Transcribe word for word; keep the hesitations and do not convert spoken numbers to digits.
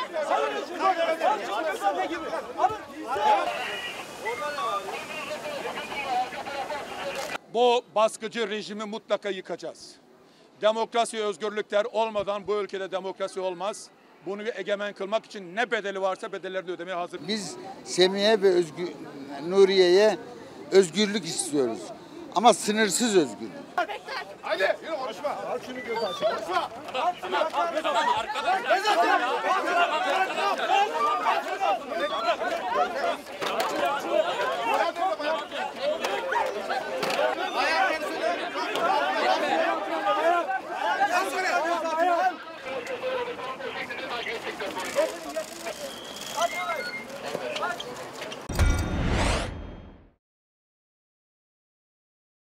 Bu baskıcı rejimi mutlaka yıkacağız. Demokrasi, özgürlükler olmadan bu ülkede demokrasi olmaz. Bunu egemen kılmak için ne bedeli varsa bedellerini ödemeye hazır. Biz Semih'e ve Özgür, Nuriye'ye özgürlük istiyoruz. Ama sınırsız özgürlük. Haydi yürü konuşma. Al şunu göz aç. Konuşma. Arkadaşlar.